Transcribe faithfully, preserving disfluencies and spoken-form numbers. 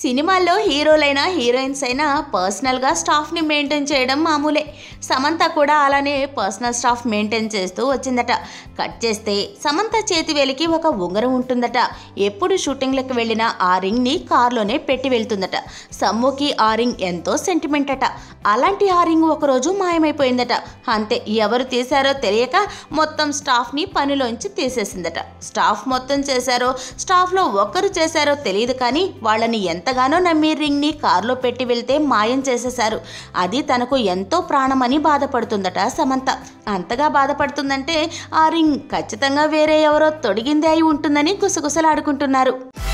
సినిమాల్లో హీరోలైనా హీరోయిన్స్ అయినా పర్సనల్గా స్టాఫ్ని మెయింటైన్ చేయడం మామూలే. సమంత కూడా అలానే పర్సనల్ స్టాఫ్ మెయింటైన్ చేస్తూ వచ్చిందట. కట్ చేస్తే సమంత చేతి వేలికి ఒక ఉంగరం ఉంటుందట. ఎప్పుడు షూటింగ్లకు వెళ్ళినా ఆ రింగ్ని కార్లోనే పెట్టి వెళ్తుందట. సమ్ముకి ఆ రింగ్ ఎంతో సెంటిమెంట్ అట. అలాంటి ఆ రింగ్ ఒకరోజు మాయమైపోయిందట. అంతే, ఎవరు తీశారో తెలియక మొత్తం స్టాఫ్ని పనిలోంచి తీసేసిందట. స్టాఫ్ మొత్తం చేశారో స్టాఫ్లో ఒక్కరు చేశారో తెలియదు, కానీ వాళ్ళని ఎంతగానో నమ్మి రింగ్ని కారులో పెట్టి వెళ్తే మాయం చేసేశారు. అది తనకు ఎంతో ప్రాణమని బాధపడుతుందట సమంత. అంతగా బాధపడుతుందంటే ఆ రింగ్ ఖచ్చితంగా వేరే ఎవరో తొడిగిందే అయి ఉంటుందని గుసగుసలాడుకుంటున్నారు.